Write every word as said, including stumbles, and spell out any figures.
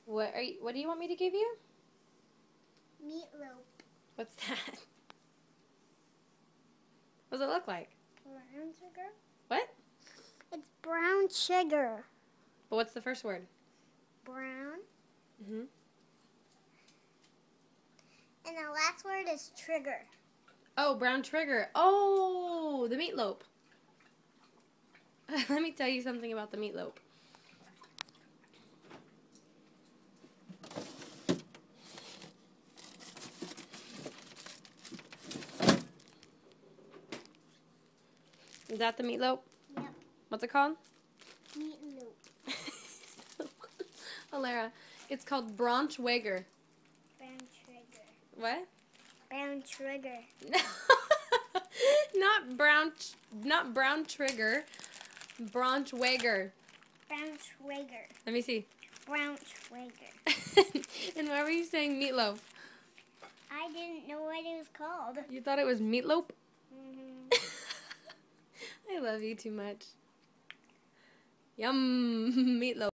What are you, what do you want me to give you? Meatloaf. What's that? What does it look like? Brown sugar? What? It's brown sugar. But what's the first word? Brown. Mm-hmm. And the last word is trigger. Oh, brown trigger. Oh, the meatloaf. Let me tell you something about the meatloaf. Is that the meatloaf? Yep. What's it called? Meatloaf. Alaira, it's called Braunschweiger. Brown trigger. What? Brown trigger. Not brown, not brown trigger. Braunschweiger. Brown trigger. Let me see. Brown trigger. And why were you saying meatloaf? I didn't know what it was called. You thought it was meatloaf? Mm-hmm. I love you too much. Yum, meatloaf.